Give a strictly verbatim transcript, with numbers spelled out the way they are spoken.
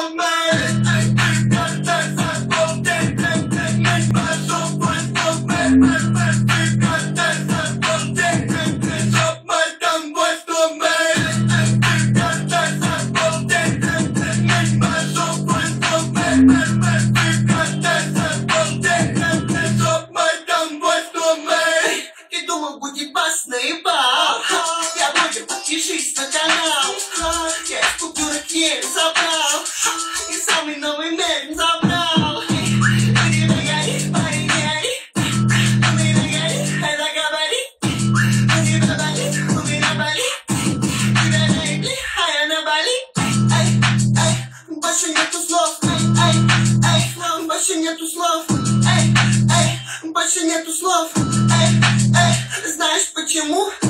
Ты думал, будет бас наебал? Я вроде подпишись на канал. Я из купюрок еле собрал и самый новый мерин забрал. Ты не гори, парень, не ори. У меня горит, это говорит. У тебя болит, у меня болит. Тебя наебли, а я на Бали. Ай, ай, больше нету слов. Ай, ай, ай, больше нету слов. Ай, ай, больше нету слов. Ай, ай, знаешь почему?